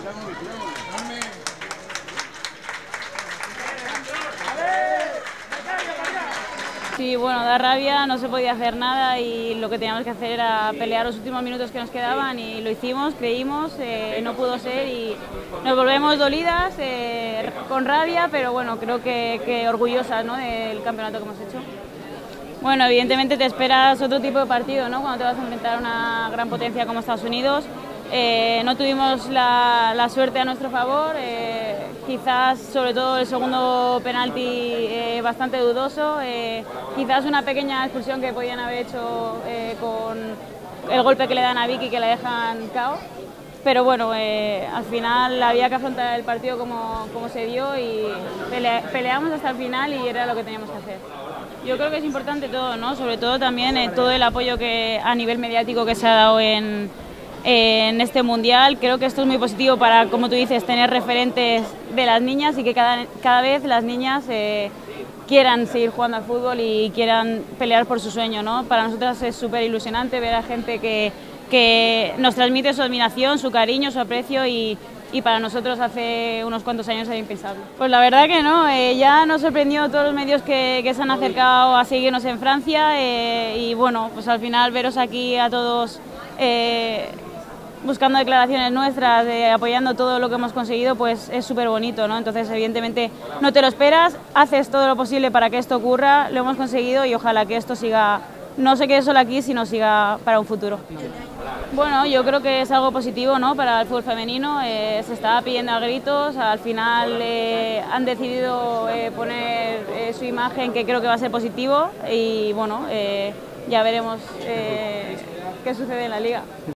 Sí, bueno, da rabia, no se podía hacer nada y lo que teníamos que hacer era pelear los últimos minutos que nos quedaban y lo hicimos, creímos, no pudo ser y nos volvemos dolidas, con rabia, pero bueno, creo que orgullosas, ¿no?, del campeonato que hemos hecho. Bueno, evidentemente te esperas otro tipo de partido, ¿no?, cuando te vas a enfrentar a una gran potencia como Estados Unidos. No tuvimos la suerte a nuestro favor, quizás sobre todo el segundo penalti bastante dudoso, quizás una pequeña expulsión que podían haber hecho con el golpe que le dan a Vicky, que la dejan KO. Pero bueno, al final había que afrontar el partido como se dio y peleamos hasta el final y era lo que teníamos que hacer. Yo creo que es importante todo, ¿no?, sobre todo también todo el apoyo que a nivel mediático que se ha dado en este mundial. Creo que esto es muy positivo para, como tú dices, tener referentes de las niñas y que cada vez las niñas quieran seguir jugando al fútbol y quieran pelear por su sueño, ¿no? Para nosotras es súper ilusionante ver a gente que nos transmite su admiración, su cariño, su aprecio y para nosotros hace unos cuantos años era impensable. Pues la verdad que no, ya nos sorprendió todos los medios que se han acercado a seguirnos en Francia y bueno, pues al final veros aquí a todos buscando declaraciones nuestras, apoyando todo lo que hemos conseguido, pues es súper bonito, ¿no? Entonces, evidentemente, no te lo esperas, haces todo lo posible para que esto ocurra, lo hemos conseguido y ojalá que esto siga, no se quede solo aquí, sino siga para un futuro. Bueno, yo creo que es algo positivo, ¿no?, para el fútbol femenino, se estaba pidiendo a gritos, al final han decidido poner su imagen, que creo que va a ser positivo y bueno, ya veremos qué sucede en la liga.